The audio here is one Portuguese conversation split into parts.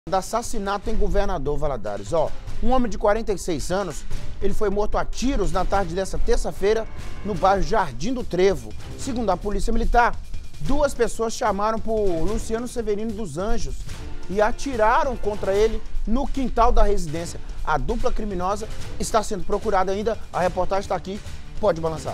De assassinato em Governador Valadares. Um homem de 46 anos, ele foi morto a tiros na tarde dessa terça-feira no bairro Jardim do Trevo. Segundo a Polícia Militar, duas pessoas chamaram por Luciano Severino dos Anjos e atiraram contra ele no quintal da residência. A dupla criminosa está sendo procurada ainda. A reportagem está aqui, pode balançar.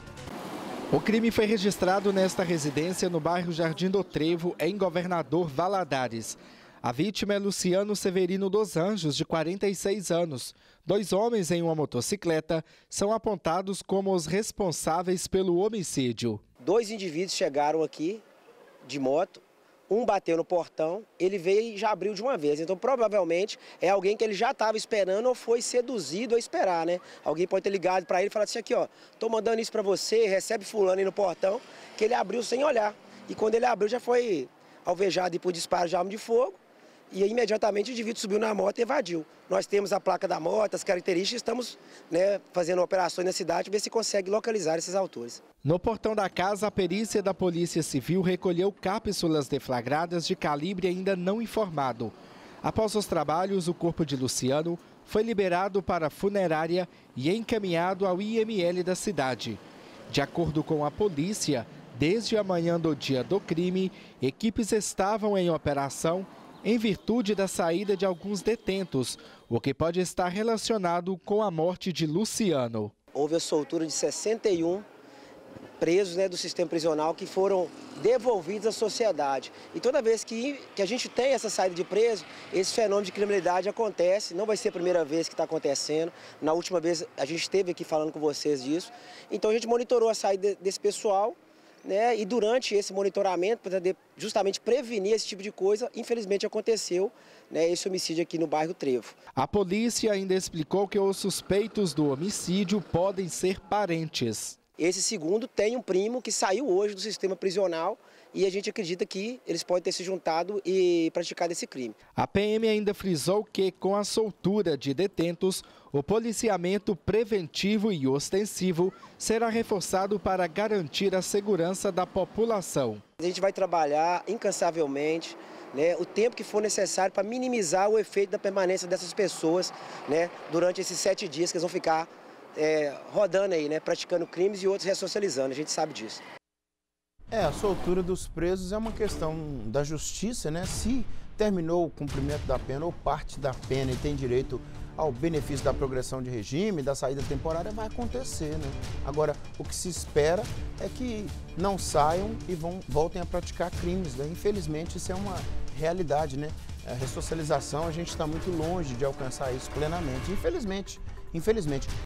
O crime foi registrado nesta residência no bairro Jardim do Trevo, em Governador Valadares. A vítima é Luciano Severino dos Anjos, de 46 anos. Dois homens em uma motocicleta são apontados como os responsáveis pelo homicídio. Dois indivíduos chegaram aqui de moto, um bateu no portão, ele veio e já abriu de uma vez. Então, provavelmente, é alguém que ele já estava esperando ou foi seduzido a esperar, né? Alguém pode ter ligado para ele e falado assim, aqui, ó, tô mandando isso para você, recebe fulano aí no portão, que ele abriu sem olhar. E quando ele abriu, já foi alvejado por disparo de arma de fogo. E aí, imediatamente o indivíduo subiu na moto e evadiu. Nós temos a placa da moto, as características, estamos fazendo operações na cidade para ver se consegue localizar esses autores. No portão da casa, a perícia da Polícia Civil recolheu cápsulas deflagradas de calibre ainda não informado. Após os trabalhos, o corpo de Luciano foi liberado para a funerária e encaminhado ao IML da cidade. De acordo com a polícia, desde a manhã do dia do crime, equipes estavam em operação em virtude da saída de alguns detentos, o que pode estar relacionado com a morte de Luciano. Houve a soltura de 61 presos do sistema prisional que foram devolvidos à sociedade. E toda vez que a gente tem essa saída de preso, esse fenômeno de criminalidade acontece. Não vai ser a primeira vez que está acontecendo. Na última vez a gente esteve aqui falando com vocês disso. Então a gente monitorou a saída desse pessoal. E durante esse monitoramento, para justamente prevenir esse tipo de coisa, infelizmente aconteceu esse homicídio aqui no bairro Trevo. A polícia ainda explicou que os suspeitos do homicídio podem ser parentes. Esse segundo tem um primo que saiu hoje do sistema prisional e a gente acredita que eles podem ter se juntado e praticado esse crime. A PM ainda frisou que, com a soltura de detentos, o policiamento preventivo e ostensivo será reforçado para garantir a segurança da população. A gente vai trabalhar incansavelmente o tempo que for necessário para minimizar o efeito da permanência dessas pessoas durante esses 7 dias que eles vão ficar rodando aí, praticando crimes e outros ressocializando, a gente sabe disso. A soltura dos presos é uma questão da justiça, Se terminou o cumprimento da pena ou parte da pena e tem direito ao benefício da progressão de regime, da saída temporária, vai acontecer, Agora, o que se espera é que não saiam e voltem a praticar crimes, Infelizmente, isso é uma realidade, A ressocialização, a gente está muito longe de alcançar isso plenamente, infelizmente.